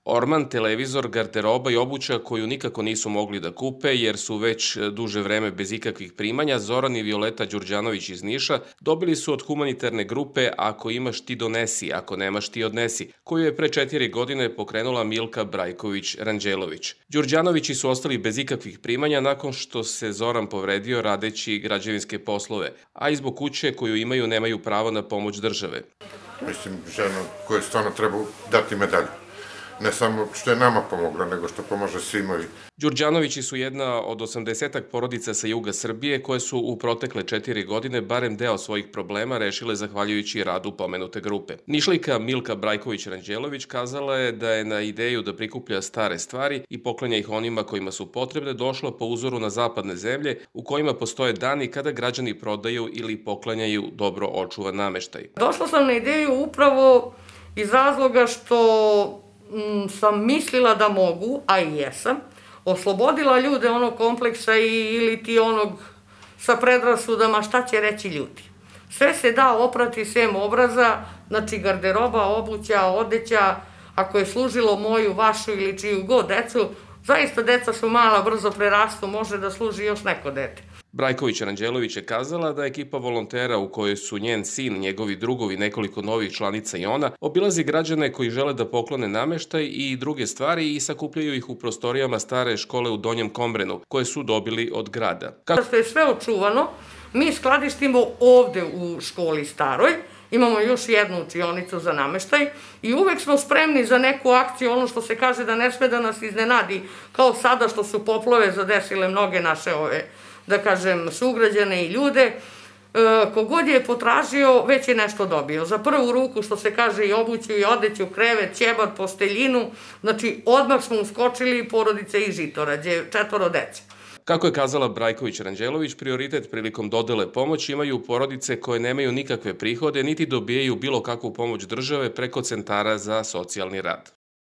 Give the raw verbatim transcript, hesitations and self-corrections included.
Orman, televizor, garderoba i obuća koju nikako nisu mogli da kupe jer su već duže vreme bez ikakvih primanja, Zoran i Violeta Đurđanović iz Niša dobili su od humanitarne grupe Ako imaš ti donesi, ako nemaš ti odnesi, koju je pre četiri godine pokrenula Milka Brajković-Ranđelović. Đurđanovići su ostali bez ikakvih primanja nakon što se Zoran povredio radeći građevinske poslove, a i zbog kuće koju imaju nemaju pravo na pomoć države. Mislim, žena koja stvarno treba dati medalju. Ne samo što je nama pomogla, nego što pomaže svima. Đurđanovići su jedna od osamdesetak porodica sa juga Srbije koje su u protekle četiri godine barem deo svojih problema rešile zahvaljujući radu pomenute grupe. Nišlijka Milka Brajković-Ranđelović kazala je da je na ideju da prikuplja stare stvari i poklanja ih onima kojima su potrebne došla po uzoru na zapadne zemlje u kojima postoje dani kada građani prodaju ili poklanjaju dobro očuvan nameštaj. Došla sam na ideju upravo iz razloga što sam mislila da mogu, a i jesam, oslobodila ljude onog kompleksa ili ti onog sa predrasudama šta će reći ljudi. Sve se da oprati sem obraza, znači garderoba, obuća, odeća, ako je služilo moju, vašu ili čiju god decu, zaista deca su mala, brzo prerastu, može da služi još neko dete. Brajković-Ranđelović je kazala da ekipa volontera u kojoj su njen sin, njegovi drugovi, nekoliko novih članica i ona, obilazi građane koji žele da poklone nameštaj i druge stvari i sakupljaju ih u prostorijama stare škole u Donjem Kombrenu, koje su dobili od grada. Kako što je sve očuvano, mi skladištimo ovde u školi staroj, imamo još jednu učionicu za nameštaj i uvek smo spremni za neku akciju, ono što se kaže da ne sme da nas iznenadi, kao sada što su poplave zadesile mnoge naše ove, da kažem, sugrađane i ljude. Kogod je potražio, već je nešto dobio. Za prvu ruku, što se kaže, i obuću, i odeću, krevet, ćebat, posteljinu, znači odmah smo uskočili porodice i Žitorađe, četvoro dece. Kako je kazala Brajković-Ranđelović, prioritet prilikom dodele pomoći imaju porodice koje nemaju nikakve prihode niti dobijaju bilo kakvu pomoć države preko centara za socijalni rad.